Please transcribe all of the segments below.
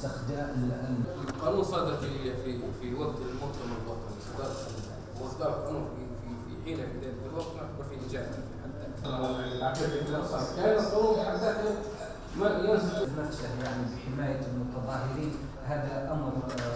استخدام القانون صادر في وقت المؤتمر الوطني، واصدار القانون في حين في ذلك الوقت نعتبر فيه انجاز كان القانون بحد ذاته ما ينزل نفسه يعني بحمايه المتظاهرين. هذا امر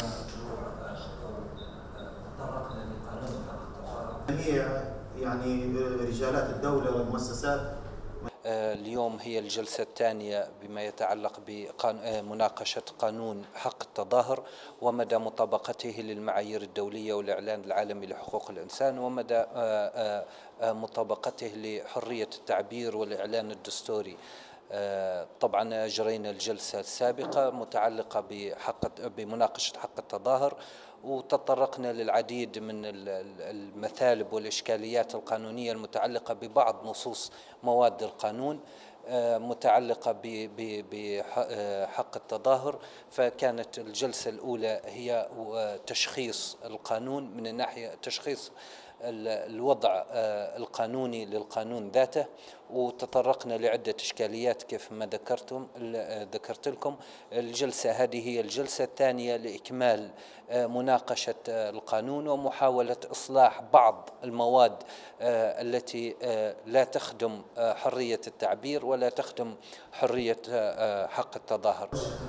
تطرقنا لقانون جميع يعني رجالات الدوله والمؤسسات. اليوم هي الجلسة الثانية بما يتعلق بمناقشة قانون حق التظاهر ومدى مطابقته للمعايير الدولية والإعلان العالمي لحقوق الإنسان ومدى مطابقته لحرية التعبير والإعلان الدستوري. طبعا أجرينا الجلسة السابقة متعلقة بمناقشة حق التظاهر، وتطرقنا للعديد من المثالب والإشكاليات القانونية المتعلقة ببعض نصوص مواد القانون متعلقة بحق التظاهر. فكانت الجلسة الأولى هي تشخيص القانون من الناحية تشخيص الوضع القانوني للقانون ذاته، وتطرقنا لعدة إشكاليات كيف ما ذكرت لكم. الجلسة هذه هي الجلسة الثانية لإكمال مناقشة القانون ومحاولة إصلاح بعض المواد التي لا تخدم حرية التعبير ولا تخدم حرية حق التظاهر.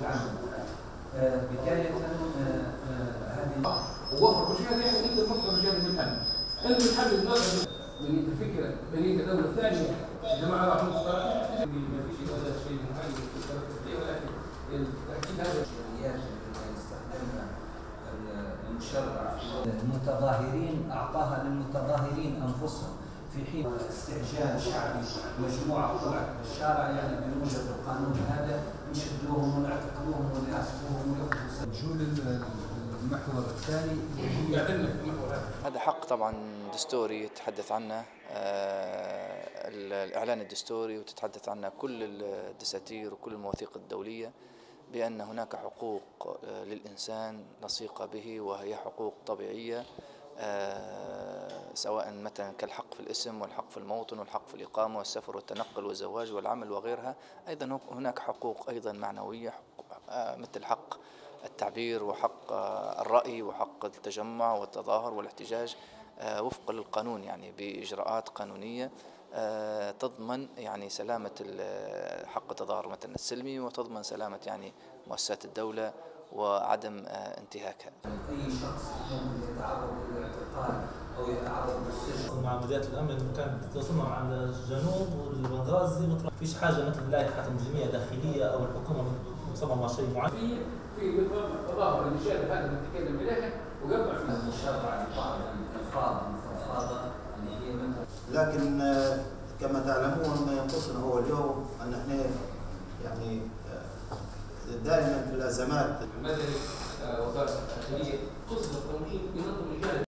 بداية هذه ووفر مش هذا يعني انت تفكر رجال من الامن انت بتحدد نظر بنيه الفكره بنيه الدوله الثانيه. يا جماعه راح نختار ما فيش هذا الشيء معين ولكن التاكيد هذا الشرعيات التي يستخدمها المشرع المتظاهرين اعطاها للمتظاهرين انفسهم في حين استعجال شعبي مجموعه طلعت بالشارع يعني بموجب القانون هذا يشدوهم ويعتقلوهم ويحاسبوهم وياخذوا المحور الثاني. هذا حق طبعا دستوري يتحدث عنه الإعلان الدستوري، وتتحدث عنه كل الدساتير وكل المواثيق الدولية بأن هناك حقوق للإنسان لصيقة به، وهي حقوق طبيعية سواء مثلا كالحق في الاسم والحق في الموطن والحق في الإقامة والسفر والتنقل والزواج والعمل وغيرها. أيضا هناك حقوق أيضا معنوية مثل حق التعبير وحق الرأي وحق التجمع والتظاهر والاحتجاج وفق للقانون، يعني بإجراءات قانونية تضمن يعني سلامة حق التظاهر مثلا السلمي، وتضمن سلامة يعني مؤسسات الدولة وعدم انتهاكها. أي شخص يتعرض للاعتقال أو يتعرض للسجن مع مديرية الأمن كانت تصنع على الجنوب والبنغازي، ما فيش حاجة مثل لائحة تنظيمية داخلية أو الحكومة مصممة شيء معين. في مثل التظاهر اللي شاف هذا اللي نتكلم عليه ويقع في المشرع لبعض الألفاظ المفضفضة اللي هي لكن كما تعلمون ما ينقصنا هو اليوم أن احنا يعني دائما في الأزمات المدني وزارة الداخلية تصدر تنظيم ينظم الجانب